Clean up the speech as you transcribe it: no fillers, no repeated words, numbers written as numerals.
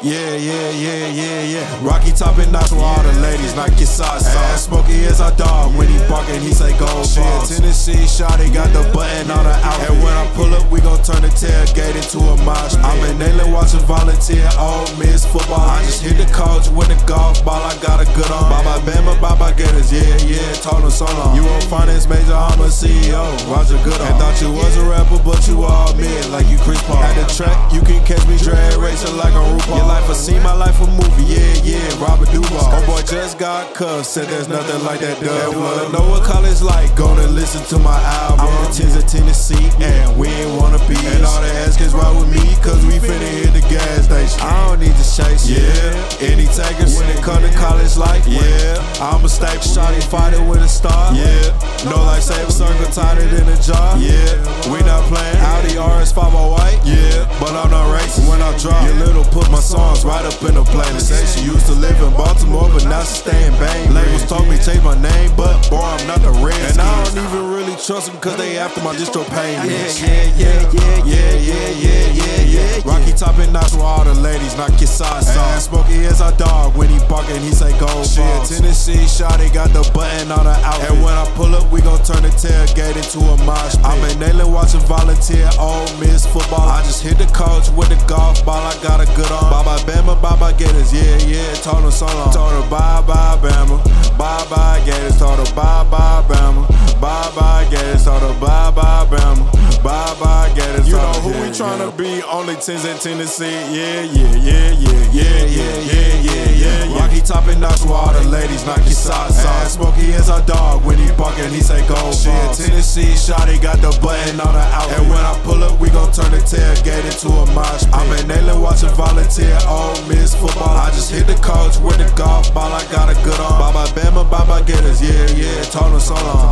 Rockytop At Knox with all the ladies, knock your socks off. Smokey is our dog, when he barking, he say go balls. Tennessee shawty got the button on her outfit. And when I pull up, we gon' turn the tailgate into a mosh pit. I'm in Nayland watching volunteer, Ole Miss football. I just hit the coach with the golf ball, I got a good arm. Bye-bye Bama, bye-bye Gators, told him so long. You a finance major, I'm a CEO, Roger Goodall. And thought you was a rapper, but you all mid, like you Chris Paul. At the track, you can catch me drag racing like I'm RuPaul. Your life a scene, my life a movie, Robert Duvall. Homeboy just got cussed, said there's nothing like that dub. Wanna know what college like, gonna listen to my album. I'm the Tins of Tennessee, and we ain't wanna be. And all the ass kids ride with me, cause we finna hit the gas station. I don't need to chase, any takers when it come to college life, I'm a staple, shawty fighter with a star, no life saver, circle tighter than a jar, we not playing, Audi RS5 all white, but I'm not racing. When I drop, your little put my songs right up in the playlist. Say she used to live in Baltimore, but now she stay in Bang. Labels told me change my name, but boy, I'm not the Redskins. And I don't even really trust them, cause they after my distro payments. Rockytop At Knox with all the ladies, knock your socks off. Smokey is our dog, when he barking, he say go balls. Tennessee shawty got the button on her outfit. And when I pull up, we gon' turn the tailgate into a mosh pit. I'm in Nayland watching volunteer, Ole Miss football. I just hit the coach with the golf ball, I got a good arm. Bye-bye Bama, bye-bye Gators, told him so long. Told her bye-bye Bama, bye-bye Gators. Told her bye-bye Bama, bye-bye Gators. Told her bye-bye Bama, bye-bye Gators. You know who we tryna be, only Tins in Tennessee, Rockytop At Knox with all the ladies, knock your socks off. Smokey is our dog, when he barking, he say go balls. Tennessee shawty got the button on her outfit. And when I pull up, we gon' turn the tailgate into a mosh pit. I'm in Nayland watching volunteer, Ole Miss football. I just hit the coach with the golf ball, I got a good arm. Bye-bye Bama, bye-bye Gators, told him so long.